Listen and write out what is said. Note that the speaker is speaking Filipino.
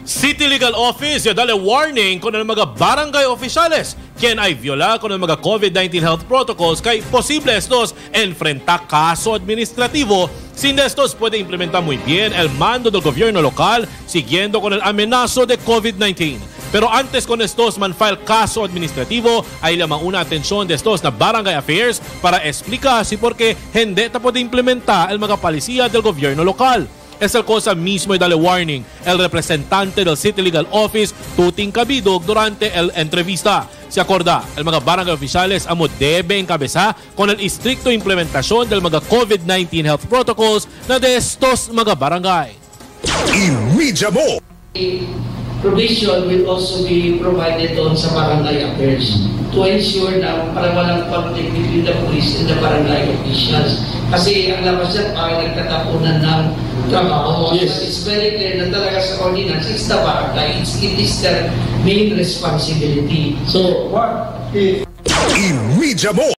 City Legal Office ya dale warning kung ang mga barangay oficiales ken ay viola kung ang mga COVID-19 health protocols kay posible estos enfrentar caso administrativo sin estos puede implementar muy bien el mando del gobierno local siguiendo con el amenazo de COVID-19. Pero antes con estos man-file caso administrativo ay lamang una atensyon de estos na barangay affairs para explicar si por qué hindi ta puede implementar el mga palisiya del gobierno local. Es el cosa mismo y dale warning el representante del City Legal Office Tuting Cabidog durante el entrevista. Se acorda, el mga barangay oficiales amo debe encabezar con el estricto implementación del mga COVID-19 health protocols na de estos mga barangay. EMEDIAMO provision will also be provided on sa barangay affairs to ensure na para walang conflict between the police and the barangay officials. Kasi ang labas yan parang nagtatapunan ng trabaho. Yes. It's very clear na talaga sa ordinance, it's the barangay. It is their main responsibility. So, what if EMEDIAMO